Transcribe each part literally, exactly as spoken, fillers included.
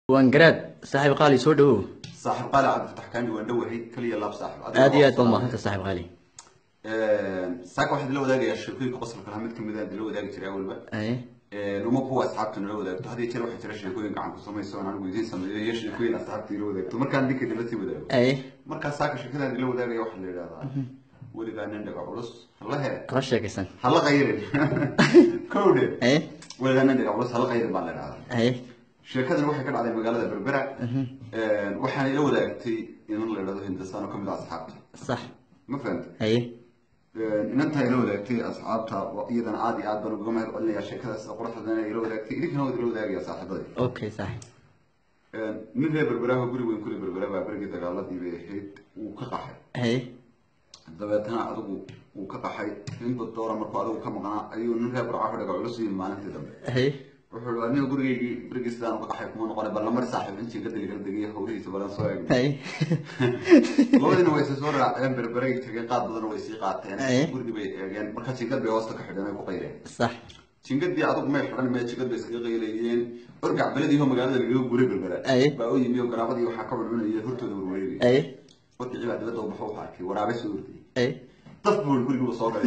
وانقراد صاحب غالي سودو صاحب قال عبد الفتاح كان يوندو هي كل يلا بصاحب ادي اتوما انت صاحب غالي ساك واحد لو داغي الشركوي قصر كلام mid kamid ah loo wadaagi jiray awalba اي ee luma kuwa asxaabtana loo wadaagto hadii jeer waxa jira sheekooyin gacan ku sameeyso aan anigu idin sameeyo sheekooyin asxaabtii loo wadaagto markaan dinka dila sii wadaago اي marka saaka sheekada loo wadaagayo waxa la yiraahdaa weligaa nin dhaga culus la hee قرشه كيسن hala qayrin kowde اي weligaa nin dhaga culus hala qayrin baa la yiraahdaa اي sheekadan waxay ka dhacday magaalada Berbera ee waxaan ila wadaagtay in la yiraahdo Hindistan oo kamid ah asxaabta صح ma fahant اي إن أنت إلى وداعتي أصحابها وأيضا عادي عاد بنو جمهور قلنا يا شيخ هذا قرطة أنا إلى وداعتي إليك هو إلى وداعي يا صاحبي اوكي صح من هي بربراه وقولي وين كل بربراه برجع تقالات دي بحيت وكقحي اي دبتها عدو وكقحي إن بالدورة مركو عدو كم قناة أيوة من هي برعاه ولا قالوا ما أنت دم اي وحلو أني أقول يجي برجستان وكقحي كمان وقال بلا مر صاحب أنت قد اللي قد جيه هوري تبلا صاير اي لو إنه ويسسور أيام بربراه تجي قاد بدنا ويسيقات يعني برجع بي يعني مركز تجي قد بيواسطك حدنا وقيره صح تنقد دي عضو ما يحرن ما تنقد بس غيرين ارجع بلدي هم قاعد اللي يجوا بريب البلد اي بقوا يمي وقرابتي وحكوا بالعون يهرتوا دوروري اي وقت عباد بلده وبحوح حكي ورا بس ورتي اي طفوا الكل جو صاغ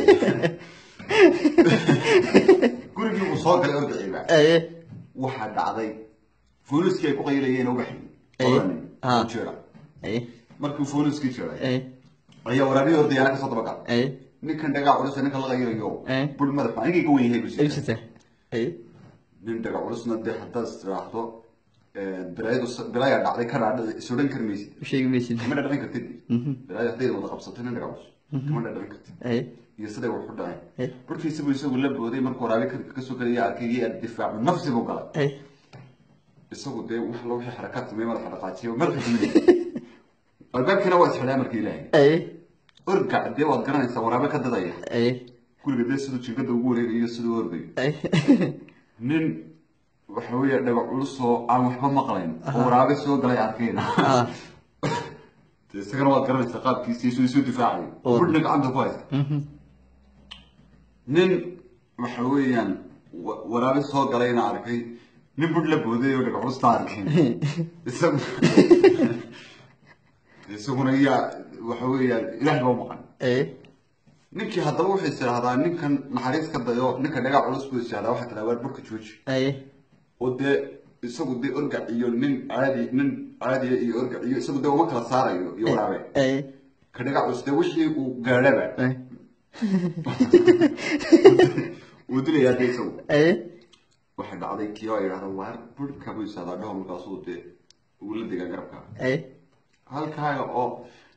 كل جو صاغ ارجع عباد اي وحد عضي فلوس كي قيرين وبحي اي ها اي markuu fooliski jiray اي ayaa waraabiyay ordayana ka soo dabaqaa اي ninkan dhaga culus ninkan la qayrayo bul madax aniga ka weyn yahay اي شته اي nin dhaga culusna de hadaa istiraahdo ee bilaayadu bilaaya dhacday ka dhacday suudan karmaysid شيء ماشي ma dhadhan kartid bilaaya haday wada qabsatay nin dhaga culus ma dhadhan kartid اي iyo sida wax u dhacay burkiisa buu isagu la booday markuu waraabi ka soo galay arkay ee difaac nafsiga u galay اي isagu de wax loo wixii xarakaad sameeyay madax dhaqaajiyo markii albaabkana waa isxilaa markii ilaahay اي urka de waad garanaysaa waraabe ka dadaya اي guriga de sidoo jingada ugu wareegayo sidoo orday اي nin waxa weeye dhaga culus oo aan waxba maqlayn oo waraabe soo galay arkayna isagana waad garanaysaa qaabkiisa soo soo difaacay burna gacanta ku haysta nin waxa weeyaan waraabe soo galayna arkay nin bud la booday oo dhaga culus taarkay isagu isaguna yaa waxa weeyaan ilaah baa maqan اي ninkii haddaba wuxuu isiraahdaa ninkan naxariis ka dayo ninka dhaga culus buu isiraahdaa waxa kala waar burka jooji اي oo de isagu de orgac iyo nin caadi nin caadi iyo orgac iyo isagu de uma kala saarayo iyo waraabe اي ka dhaga culus de wixii uu gaadhaba اي uu dilaya de isagu اي waxa dhacday kii oo yiraahdo waar burka buu isiraahdaa dhaw markaasuu de uu la digaa garabka اي halkaaga oo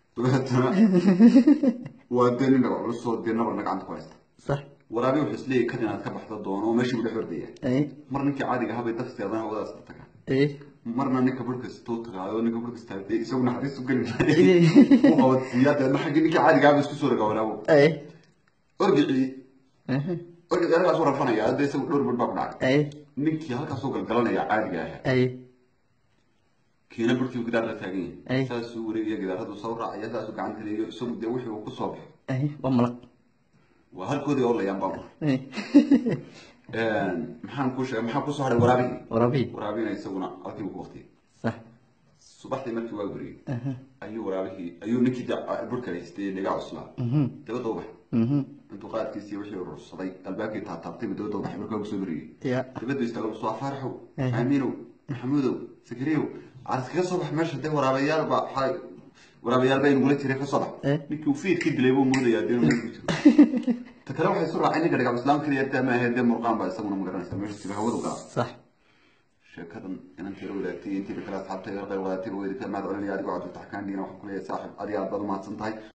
waa de nin dhaga culus oo de nabar gacanta ku haysta صح waraabi wuxuu isleeyahay kan inaad ka baxdo doono meeshii uu dhex ordaya اي mar ninkii caadiga ahaa bay dafteedana wadaas tagaa اي marna ninka burka soo tagaayo ninka burka istaagay isagu naxariis u galin uu qawad siyaada ma xagii ninkii caadiga ahaa isku soo ragaa walaabo اي orgici orgici anaga soo rafanaya hadda isagu dhowr bud baa ku dhacay اي ninkii halkaas soo galgalanaya caadiga ahaa اي kiina burkii gidaar la taagan Ay. yahay saas uu wareegaya gidaaradu soo raacaya saas uu gacanta leeyo isagu de wixii uu ku soo baxay اي وملق waa halkoodii oo la yaambaa اي een maxaan ku sheegay maxaan ku soo haray waraabi وربي waraabina isaguna halkii uu ku waqtiyay صح subaxdii markii waa guriyay اها ayuu waraabihii ayuu ninkii burka haystay dhaga cuslaa اها dabada u baxay اها intuu qaadkiisii wixii urursaday albaabkii taataabtay dabada u baxay markaa kusoo bariyay يا dabada istaago soo farxo Eh. aamiinow maxamuudow sakariyow aad kaga soo bax meesha de waraabayaal baa xay waraabayaal bay nugula jiray ka soo bax Eh. ninkii uu fiidkii dilay buu moodayaa dee inuu jiro ta kale waxay soo raacay ninka dhaga islaam kaliya taa ma ahayd murqaan baa isaguna ma garanaysaa meesha jira hawadu gaa صح sheekadan inantii la wadaagtay intii kala asxaabtay qayb qaadatay oo idinka maad oranaya adigu cod taxkaan diina wax ku leeyahay saaxib adiga aad baad u mahadsan tahay